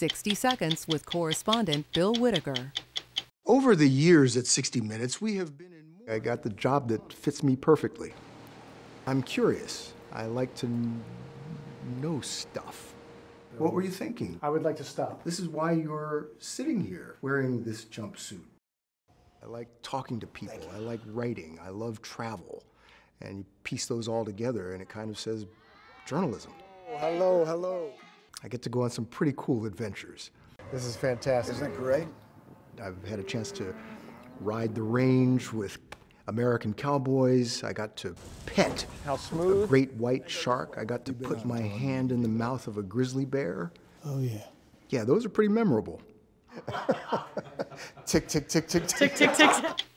60 Seconds with correspondent Bill Whitaker. Over the years at 60 Minutes, we have been in more. I got the job that fits me perfectly. I'm curious. I like to know stuff. What were you thinking? I would like to stop. This is why you're sitting here wearing this jumpsuit. I like talking to people. I like writing. I love travel. And you piece those all together and it kind of says journalism. Oh, hello, hello. I get to go on some pretty cool adventures. This is fantastic. Isn't it great? I've had a chance to ride the range with American cowboys. I got to pet How smooth. a great white shark. I got to put my hand in the mouth of a grizzly bear. Oh, yeah. Yeah, those are pretty memorable. Tick, tick, tick, tick, tick. Tick, tick, tick.